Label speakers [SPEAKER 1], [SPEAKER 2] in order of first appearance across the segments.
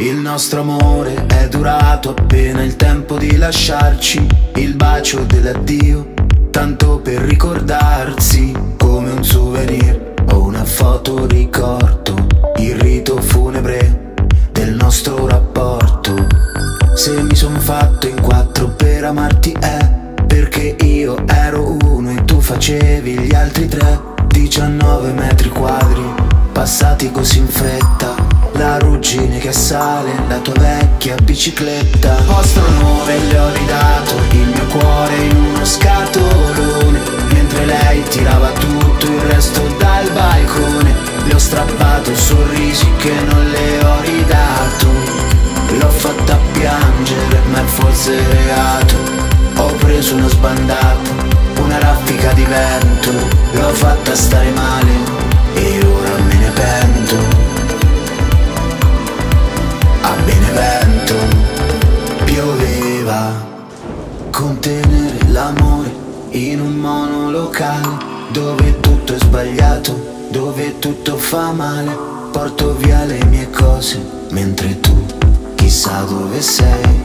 [SPEAKER 1] Il nostro amore è durato appena il tempo di lasciarci, il bacio dell'addio, tanto per ricordarsi come un souvenir o una foto ricordo, il rito funebre del nostro rapporto. Se mi son fatto in quattro per amarti è perché io ero uno e tu facevi gli altri tre. 19 metri quadri passati così in fretta, la ruggine che sale, la tua vecchia bicicletta. Vostro amore le ho ridato il mio cuore in uno scatolone, mentre lei tirava tutto il resto dal balcone. Le ho strappato sorrisi che non le ho ridato, l'ho fatta piangere ma è forse reato. Ho preso una sbandata, una raffica di vento, l'ho fatta stare male e ora me ne pento. A Benevento pioveva, contenere l'amore in un monolocale dove tutto è sbagliato, dove tutto fa male. Porto via le mie cose mentre tu chissà dove sei.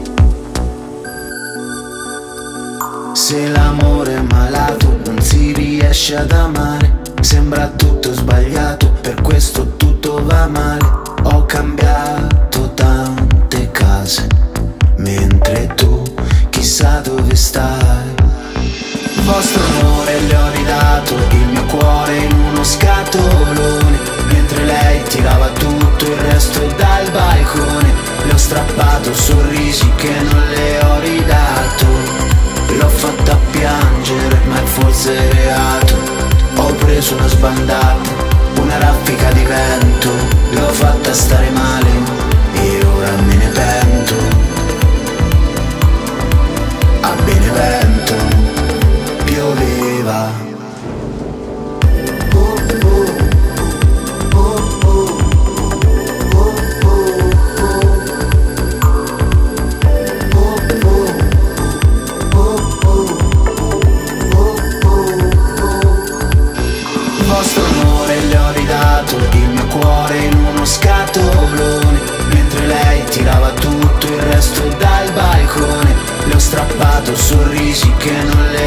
[SPEAKER 1] Se l'amore è malato non si riesce ad amare, sembra tutto sbagliato, per questo tutto va male. Ho cambiato tante case, mentre tu chissà dove stai. Vostro amore le ho ridato il mio cuore in uno scatolone, mentre lei tirava tutto il resto dal balcone. Le ho strappato sorrisi che non le ho ridato, l'ho fatta piangere ma è forse reato. Ho preso una sbandata, una raffica di vento, l'ho fatta stare male e ora me ne pento. A Benevento pioveva. Vostro amore le ho ridato il mio cuore in uno scatolone, mentre lei tirava tutto il resto dal balcone. Le ho strappato sorrisi che non le